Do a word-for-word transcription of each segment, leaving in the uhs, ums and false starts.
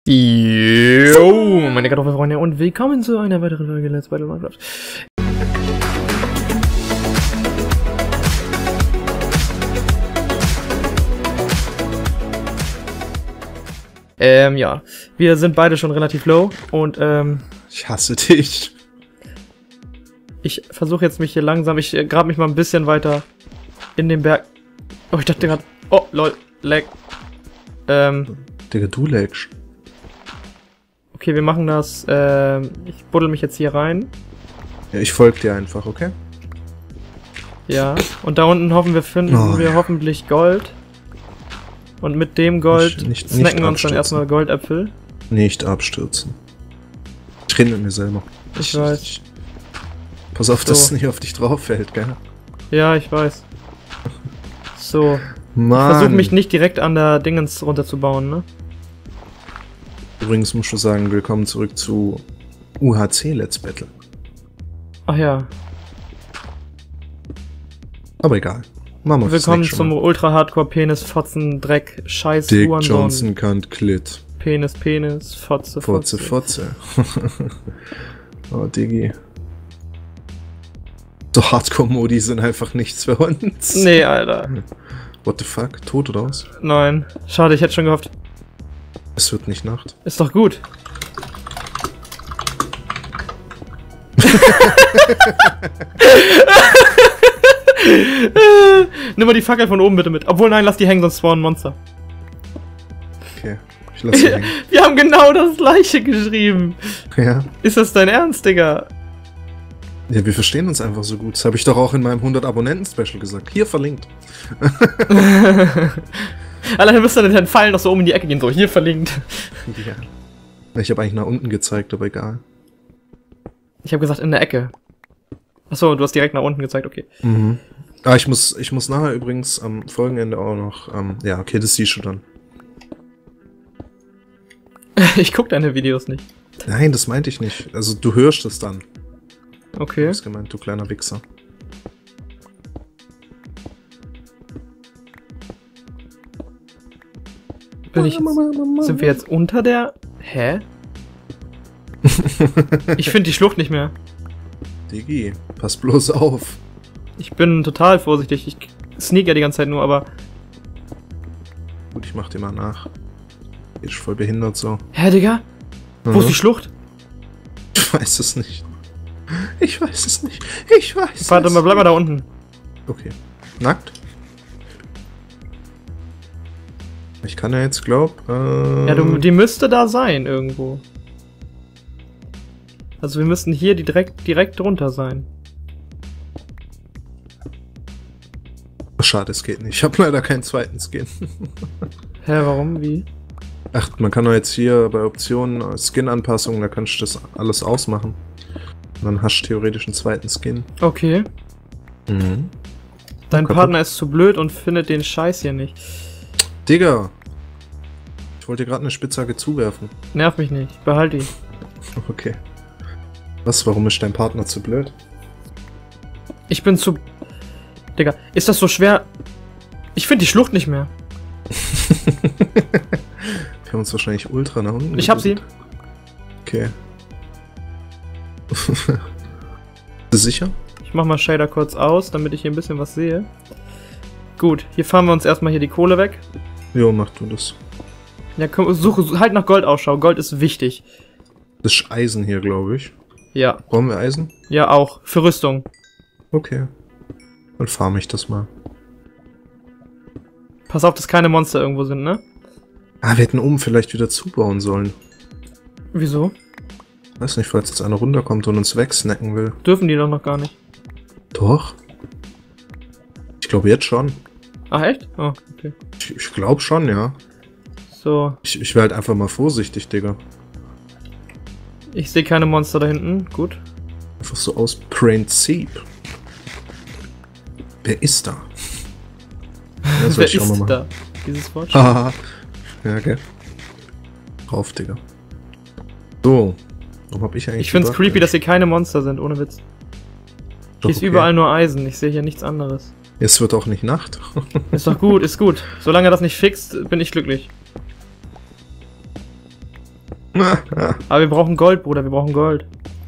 Jo, meine Kartoffelfreunde und willkommen zu einer weiteren Folge Let's Battle Minecraft. Ähm, ja, wir sind beide schon relativ low und ähm... Ich hasse dich. Ich versuche jetzt mich hier langsam, ich äh, grab mich mal ein bisschen weiter in den Berg. Oh, ich dachte gerade, oh, lol, lag. Ähm... Digga, du lagst. Okay, wir machen das, ähm, ich buddel mich jetzt hier rein. Ja, ich folge dir einfach, okay? Ja, und da unten hoffen wir, finden Oh, wir ja. hoffentlich Gold. Und mit dem Gold Nicht- nicht- snacken nicht wir uns dann abstürzen. erstmal Goldäpfel. Nicht abstürzen. Ich rede mit mir selber. Ich weiß. Pass auf, So. dass es nicht auf dich drauf fällt, gell? Ja, ich weiß. So, Mann. ich versuche mich nicht direkt an der Dingens runterzubauen, ne? Übrigens musst du sagen, willkommen zurück zu U H C Let's Battle. Ach ja, Aber egal. Machen wir fürs willkommen nächste zum Mal. Ultra-Hardcore Penis, Fotzen, Dreck, Scheiß, Dick Hurensohn. Johnson kannt Klit. Penis, Penis, Fotze, Fotze, Fotze. Fotze. Oh, Diggi. So Hardcore-Modi sind einfach nichts für uns. Nee, Alter. What the fuck? Tot oder was? Nein. Schade, ich hätte schon gehofft. Es wird nicht Nacht. Ist doch gut. Nimm mal die Fackel von oben bitte mit. Obwohl, nein, lass die hängen, sonst spawnen Monster. Okay, ich lasse ihn hängen. Wir haben genau das gleiche geschrieben. Ja. Ist das dein Ernst, Digga? Ja, wir verstehen uns einfach so gut. Das habe ich doch auch in meinem hundert Abonnenten-Special gesagt. Hier verlinkt. Alter, dann müsste den Pfeil noch so oben in die Ecke gehen, so hier verlinkt. Ja. Ich habe eigentlich nach unten gezeigt, aber egal. Ich habe gesagt in der Ecke. Achso, du hast direkt nach unten gezeigt, okay. Mhm. Ah, ich muss, ich muss nachher übrigens am Folgenende auch noch, ähm, ja, okay, das siehst du dann. Ich guck deine Videos nicht. Nein, das meinte ich nicht. Also, du hörst es dann. Du Okay. hast gemeint, du kleiner Wichser. Bin ich jetzt, sind wir jetzt unter der... Hä? Ich finde die Schlucht nicht mehr. Digi, pass bloß auf. Ich bin total vorsichtig. Ich sneak ja die ganze Zeit nur, aber... Gut, ich mach dir mal nach. Ist voll behindert so. Hä, Digga? Wo ist die Schlucht? Ich weiß es nicht. Ich weiß es nicht. Ich weiß Warte es mal, bleib mal da unten. Okay. Nackt? Ich kann ja jetzt, glaub, äh... Ja, du, die müsste da sein, irgendwo. Also wir müssten hier die direkt, direkt drunter sein. Schade, es geht nicht. Ich habe leider keinen zweiten Skin. Hä, warum? Wie? Ach, man kann doch jetzt hier bei Optionen äh, Skin-Anpassungen, da kannst du das alles ausmachen. Und dann hast du theoretisch einen zweiten Skin. Okay. Mhm. Dein Kaputt. Partner ist zu blöd und findet den Scheiß hier nicht. Digga! Ich wollte dir gerade eine Spitzhacke zuwerfen. Nerv mich nicht. Behalt die. Okay. Was? Warum ist dein Partner zu blöd? Ich bin zu... Digga, ist das so schwer? Ich finde die Schlucht nicht mehr. Wir haben uns wahrscheinlich ultra nach unten Ich hab sie. gebildet. Okay. Bist du sicher? Ich mach mal Shader kurz aus, damit ich hier ein bisschen was sehe. Gut, hier fahren wir uns erstmal hier die Kohle weg. Jo, mach du das. Ja, komm, suche, halt nach Gold Ausschau. Gold ist wichtig. Das ist Eisen hier, glaube ich. Ja, Brauchen wir Eisen? ja auch. Für Rüstung. Okay. Dann farm ich das mal. Pass auf, dass keine Monster irgendwo sind, ne? Ah, wir hätten oben vielleicht wieder zubauen sollen. Wieso? Weiß nicht, falls jetzt einer runterkommt und uns wegsnacken will. Dürfen die doch noch gar nicht. Doch. Ich glaube jetzt schon. Ach, echt? Oh, okay. Ich, ich glaube schon, ja. So, Ich, ich wäre halt einfach mal vorsichtig, Digga. ich sehe keine Monster da hinten. Gut. Einfach so aus Prinzip. Wer ist da? Ja, soll Wer ich auch mal ist machen. da? Dieses Wort? Haha. Ja, okay. Drauf, Digga. So. Warum hab ich eigentlich... Ich find's gedacht, creepy, ey? dass hier keine Monster sind, ohne Witz. Doch, Hier ist okay. überall nur Eisen. Ich sehe hier nichts anderes. Es wird auch nicht Nacht. Ist doch gut, ist gut. Solange das nicht fixt, bin ich glücklich. Aber wir brauchen Gold, Bruder, wir brauchen Gold.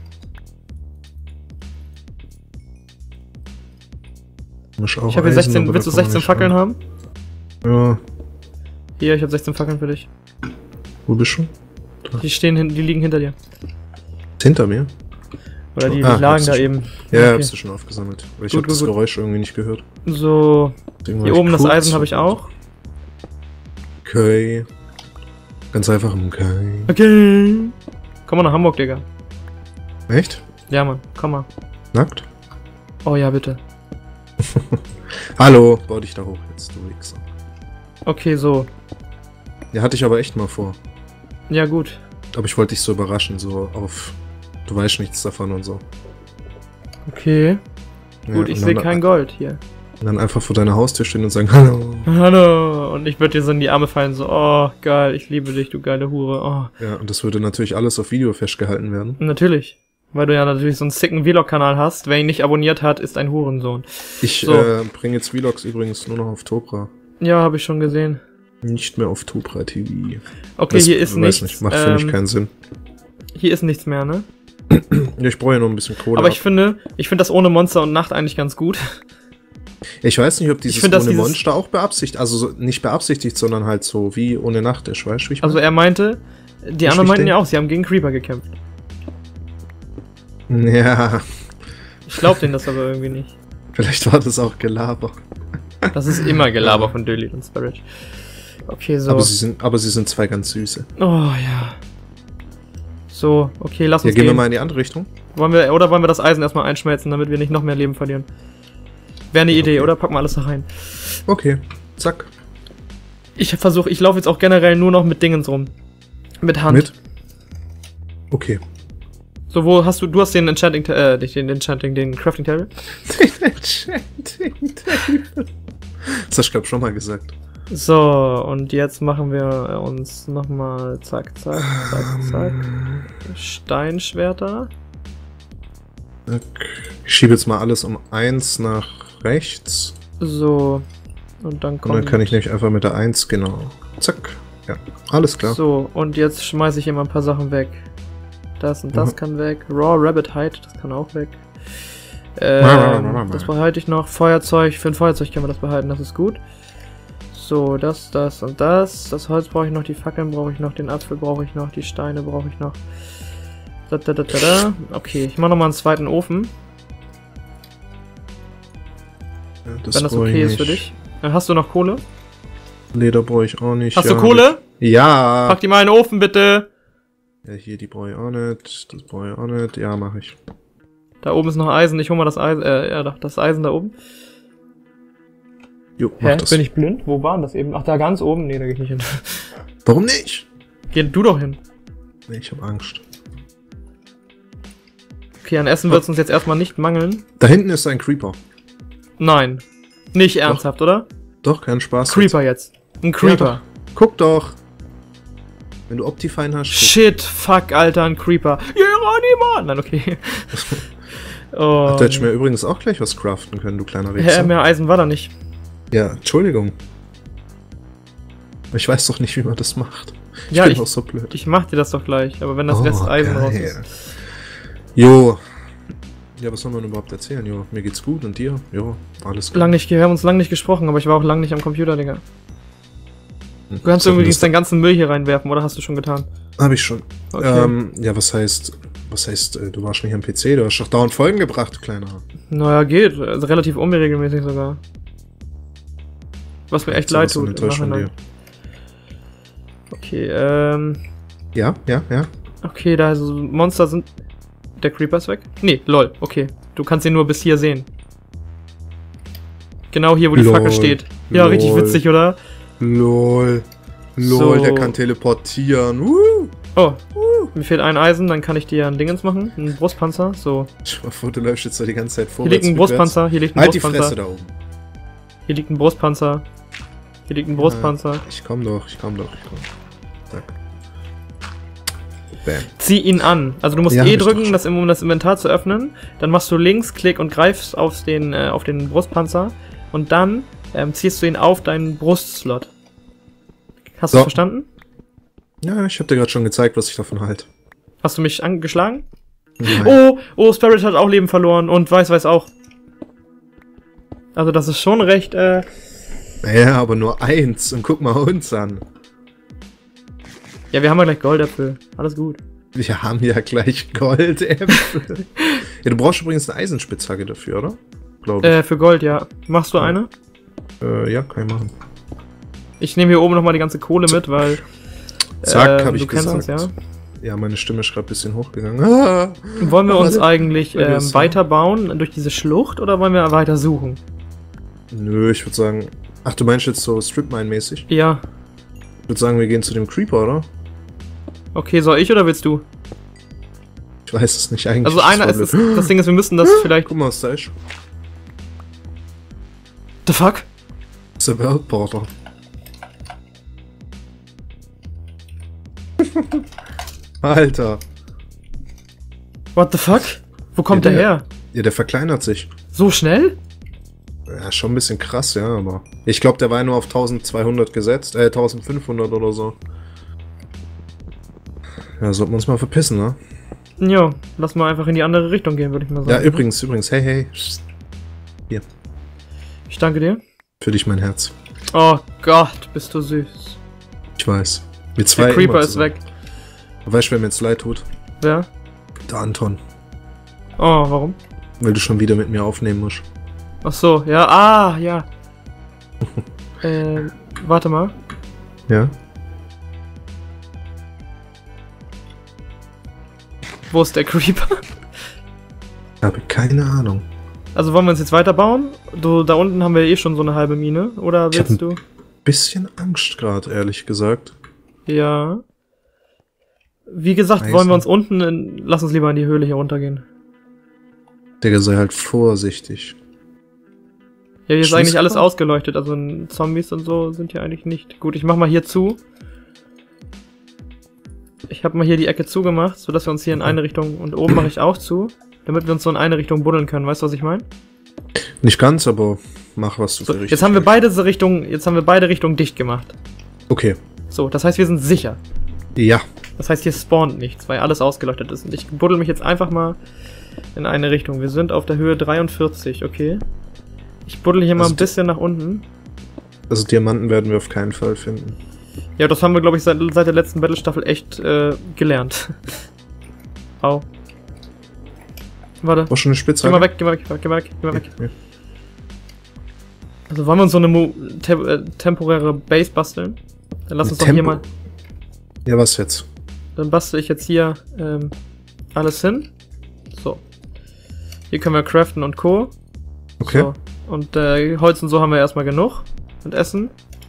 Ich habe hier sechzehn, willst du sechzehn Fackeln haben? Ja. Hier, ich habe sechzehn Fackeln für dich. Wo bist du? Da. Die stehen, hin, die liegen hinter dir. Hinter mir? Oder die, ah, die lagen da eben. Ja, okay. hab's du schon aufgesammelt. Weil ich gut, hab das gut, Geräusch irgendwie nicht gehört. So, Deswegen hier oben das Eisen habe ich auch. Okay. Ganz einfach, okay. Okay. Komm mal nach Hamburg, Digga. Echt? Ja, Mann, komm mal. Nackt? Oh ja, bitte. Hallo, bau dich da hoch jetzt, du Wichser. Okay, so. Ja, hatte ich aber echt mal vor. Ja, gut. Aber ich wollte dich so überraschen, so auf... Du weißt nichts davon und so. Okay. Ja, gut, ich sehe kein Gold hier. Und dann einfach vor deiner Haustür stehen und sagen, hallo. Hallo. Und ich würde dir so in die Arme fallen, so, oh, geil, ich liebe dich, du geile Hure. Oh. Ja, und das würde natürlich alles auf Video festgehalten werden. Natürlich. Weil du ja natürlich so einen sicken Vlog-Kanal hast. Wer ihn nicht abonniert hat, ist ein Hurensohn. Ich so. äh, bringe jetzt Vlogs übrigens nur noch auf Topra. Ja, habe ich schon gesehen. Nicht mehr auf Topra T V. Okay, das, hier ist nichts. Nicht, macht für ähm, mich keinen Sinn. Hier ist nichts mehr, ne? Ja, ich brauche ja noch ein bisschen Kohle. Aber ab. ich finde, ich finde das ohne Monster und Nacht eigentlich ganz gut. Ich weiß nicht, ob dieses find, ohne dieses Monster auch beabsichtigt, also so, nicht beabsichtigt, sondern halt so wie ohne Nacht ist, weißt du, wie ich Also meine? er meinte, die anderen meinten ja auch, sie haben gegen Creeper gekämpft. Ja. Ich glaub denen das aber irgendwie nicht. Vielleicht war das auch Gelaber. Das ist immer Gelaber von Dölit und Spirit. Okay, so. Aber sie sind, aber sie sind zwei ganz süße. Oh ja. So, okay, lass Ja, uns gehen wir gehen. mal in die andere Richtung. Wollen wir, oder wollen wir das Eisen erstmal einschmelzen, damit wir nicht noch mehr Leben verlieren? Wäre eine Idee, Okay. oder? Packen wir alles da rein. Okay, zack. Ich versuche, ich laufe jetzt auch generell nur noch mit Dingens rum. Mit Hand. Mit? Okay. So, wo hast du, du hast den Enchanting, äh, nicht den Enchanting, den Crafting Table? Den Enchanting Table. Das hast du, glaub ich, schon mal gesagt. So, und jetzt machen wir uns nochmal zack, zack, zack, zack. Steinschwerter. Okay. Ich schiebe jetzt mal alles um eins nach rechts. So. Und dann kommt. Und dann kann ich nämlich einfach mit der eins, genau. Zack. Ja, alles klar. So, und jetzt schmeiße ich hier mal ein paar Sachen weg. Das und das Mhm. kann weg. Raw Rabbit Hide, das kann auch weg. Ähm, das behalte ich noch. Feuerzeug, für ein Feuerzeug können wir das behalten, das ist gut. So, das, das und das. Das Holz brauche ich noch, die Fackeln brauche ich noch, den Apfel brauche ich noch, die Steine brauche ich noch. Da, da, da, da, da. Okay, ich mache nochmal einen zweiten Ofen, Ja, das wenn das brauch ich okay ist für nicht. dich. Dann hast du noch Kohle? Leder brauche ich auch nicht. Hast ja, du Kohle? Ja. Pack die mal in den Ofen, bitte! Ja, hier, die brauche ich auch nicht. Das brauche ich auch nicht. Ja, mache ich. Da oben ist noch Eisen, ich hol mal das Eisen, äh, ja, das Eisen da oben. Jo, mach Hä? das. Bin ich blind? Wo war denn das eben? Ach, da ganz oben? Nee, da geh ich nicht hin. Warum nicht? Geh du doch hin. Nee, ich habe Angst. Okay, an Essen wird es uns jetzt erstmal nicht mangeln. Da hinten ist ein Creeper. Nein. Nicht ernsthaft, oder? Doch, kein Spaß. Creeper jetzt. Ein Creeper. Ja, guck doch. Wenn du Optifine hast. Guck. Shit, fuck, Alter, ein Creeper. Geronimo! Nein, okay. Oh, Ach, da hätte ich mir übrigens auch gleich was craften können, du kleiner Hä, Wichser. mehr Eisen war da nicht. Ja, Entschuldigung. Ich weiß doch nicht, wie man das macht. Ich Ja, bin ich- auch so blöd. Ich mach dir das doch gleich, aber wenn das Oh, Rest Eisen geil. raus ist. Jo. Ja, was soll man überhaupt erzählen? Jo, mir geht's gut und dir? Jo, alles gut. Lang nicht, wir haben uns lang nicht gesprochen, aber ich war auch lang nicht am Computer, Digga. Hm, Du kannst so übrigens viel deinen ganzen Müll hier reinwerfen, oder hast du schon getan? Hab ich schon. Okay. Ähm, ja, was heißt, was heißt, äh, du warst nicht am P C, du hast doch dauernd Folgen gebracht, du kleiner. Naja, geht. Also relativ unregelmäßig sogar. Was mir echt So leid was von tut. im enttäuscht von Nachhinein. Okay, ähm. Ja, ja, ja. Okay, da also Monster sind. Der Creeper ist weg? Nee, lol, okay. Du kannst ihn nur bis hier sehen. Genau hier, wo die Lol, Fackel steht. Ja, richtig lol. witzig, oder? Lol. Lol, So. der kann teleportieren. Woo. Oh, mir fehlt ein Eisen, dann kann ich dir ein Dingens machen. Ein Brustpanzer. So. Stell dir mal vor, du läufst jetzt da die ganze Zeit vor. Hier liegt ein Brustpanzer, hier liegt ein Halt die Fresse Brustpanzer. da oben. Hier liegt ein Brustpanzer. Hier liegt ein Brustpanzer. Ich komm doch, ich komm doch, ich komm. Zack. Bam. Zieh ihn an. Also du musst Ja, E hab ich doch drücken, schon. das, um das Inventar zu öffnen. Dann machst du links, Klick und greifst auf den, äh, auf den Brustpanzer. Und dann ähm, ziehst du ihn auf deinen Brustslot. Hast du So. verstanden? Ja, ich hab dir gerade schon gezeigt, was ich davon halte. Hast du mich angeschlagen? Nein. Oh, oh, Spirit hat auch Leben verloren und Weiß Weiß auch. Also das ist schon recht, äh... Ja, aber nur eins. Und guck mal uns an. Ja, wir haben ja gleich Goldäpfel. Alles gut. Wir haben ja gleich Goldäpfel. Ja, du brauchst übrigens eine Eisenspitzhacke dafür, oder? Glaube ich. Äh, für Gold, ja. Machst du ja. eine? Äh, ja, kann ich machen. Ich nehme hier oben nochmal die ganze Kohle mit, weil... Zack, äh, hab ich du kennst gesagt. uns, ja? Ja, meine Stimme ist gerade ein bisschen hochgegangen. Ah, wollen wir uns eigentlich ähm, ähm, weiterbauen durch diese Schlucht oder wollen wir weiter suchen? Nö, ich würde sagen... Ach, du meinst jetzt so Stripmine-mäßig? Ja. Ich würde sagen, wir gehen zu dem Creeper, oder? Okay, soll ich oder willst du? Ich weiß es nicht eigentlich. Also einer ist, ist das Ding ist, wir müssen das vielleicht... Guck mal, was da ist. The fuck? Das ist der Worldborder. Alter. What the fuck? Wo kommt ja, der der her? Ja, der verkleinert sich. So schnell? Ja, schon ein bisschen krass, ja, aber... Ich glaube, der war ja nur auf eintausendzweihundert gesetzt, äh, eintausendfünfhundert oder so. Ja, sollten wir uns mal verpissen, ne? Jo, lass mal einfach in die andere Richtung gehen, würde ich mal sagen. Ja, übrigens, übrigens, hey, hey. Hier. Ich danke dir. Für dich mein Herz. Oh Gott, bist du süß. Ich weiß. Wir zwei Der Creeper ist weg. Weißt du, wer mir jetzt leid tut? Wer? Der Anton. Oh, warum? Weil du schon wieder mit mir aufnehmen musst. Ach so, ja, ah, ja. äh, warte mal. Ja? Wo ist der Creeper? Ich habe keine Ahnung. Also wollen wir uns jetzt weiterbauen? Du, da unten haben wir eh schon so eine halbe Mine, oder willst du? Bisschen Angst gerade, ehrlich gesagt. Ja. Wie gesagt, Weiß wollen wir uns nicht. unten, in, lass uns lieber in die Höhle hier runtergehen. Digga, sei halt vorsichtig. Ja, hier ist Schluss eigentlich alles gemacht? ausgeleuchtet, also Zombies und so sind hier eigentlich nicht. Gut, ich mach mal hier zu. Ich habe mal hier die Ecke zugemacht, sodass wir uns hier in eine Richtung, und oben mache ich auch zu, damit wir uns so in eine Richtung buddeln können. Weißt du, was ich meine? Nicht ganz, aber mach, was du So, für richtig jetzt haben wir hältst. beide so Richtungen, jetzt haben wir beide Richtungen dicht gemacht. Okay. So, das heißt, wir sind sicher. Ja. Das heißt, hier spawnt nichts, weil alles ausgeleuchtet ist. Und ich buddel mich jetzt einfach mal in eine Richtung. Wir sind auf der Höhe dreiundvierzig, okay? Ich buddel hier mal Also ein bisschen nach unten. Also Diamanten werden wir auf keinen Fall finden. Ja, das haben wir, glaube ich, seit, seit der letzten Battle-Staffel echt äh, gelernt. Au. Warte. War schon eine Geh Spitzhacke? mal weg, geh mal weg, geh mal weg, geh mal weg. Ja. Also wollen wir uns so eine Mo te äh, temporäre Base basteln? Dann lass uns doch Tempo- hier mal... Ja, was jetzt? Dann bastel ich jetzt hier ähm, alles hin. So. Hier können wir craften und Co. Okay. So. Und äh, Holz und so haben wir erstmal genug. Und Essen.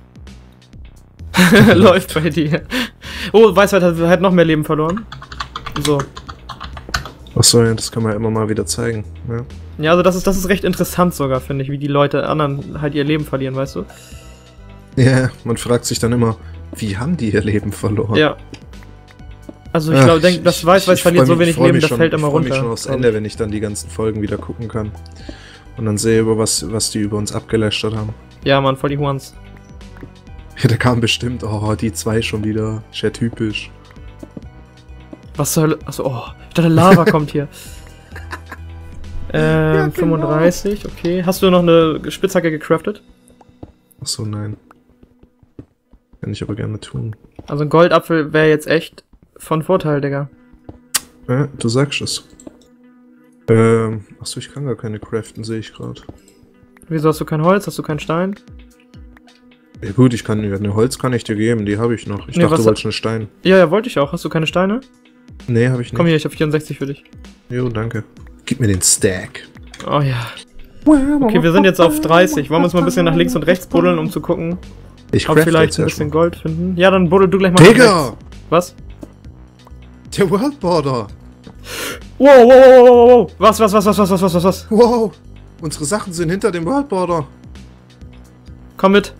Läuft bei dir. Oh, Weisheit hat, hat noch mehr Leben verloren. So. Achso, ja, das kann man ja immer mal wieder zeigen. Ja. Ja, also das ist, das ist recht interessant sogar, finde ich, wie die Leute anderen halt ihr Leben verlieren, weißt du? Ja, man fragt sich dann immer, wie haben die ihr Leben verloren? Ja. Also ich Ach, glaube, denk, das Weiß Weiß verliert so wenig Leben, das schon, fällt immer ich freu runter. mich schon aufs Ende, wenn ich dann die ganzen Folgen wieder gucken kann. Und dann sehe, über was, was die über uns abgelästert haben. Ja, Mann, voll die Horns. Ja, da kam bestimmt, oh, die zwei schon wieder. Ist ja typisch. Was soll... Achso, oh, ich dachte Lava kommt hier. Ähm, Ja, genau. fünfunddreißig, okay. Hast du noch eine Spitzhacke gecraftet? Achso, nein. Kann ich aber gerne tun. Also ein Goldapfel wäre jetzt echt von Vorteil, Digga. Ja, du sagst es. Ähm, achso, ich kann gar keine craften, sehe ich gerade. Wieso hast du kein Holz? Hast du keinen Stein? Ja gut, ich kann, eine Holz kann ich dir geben, die habe ich noch. Ich Nee, dachte, was- du wolltest eine Stein. Ja, ja, wollte ich auch. Hast du keine Steine? Nee, habe ich nicht. Komm hier, ich habe vierundsechzig für dich. Jo, danke. Gib mir den Stack. Oh ja. Okay, wir sind jetzt auf dreißig. Wollen wir uns mal ein bisschen nach links und rechts buddeln, um zu gucken, Ich ob craft vielleicht jetzt ein bisschen erstmal. Gold finden? Ja, dann buddel du gleich mal nach Digga! rechts. Was? Der Worldborder! Wow, wow, wow, wow, wow, wow. Was, was, was, was, was, was, was, was, was? Wow! Unsere Sachen sind hinter dem Worldborder. Komm mit.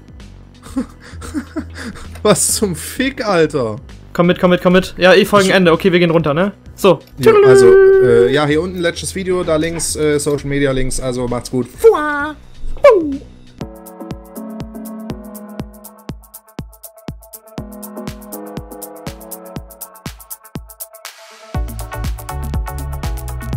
Was zum Fick, Alter? Komm mit, komm mit, komm mit. Ja, eh Folgenende. Okay, wir gehen runter, ne? So. Ja, also, äh, ja, hier unten letztes Video, da links, äh, Social Media Links, also macht's gut. Fuah.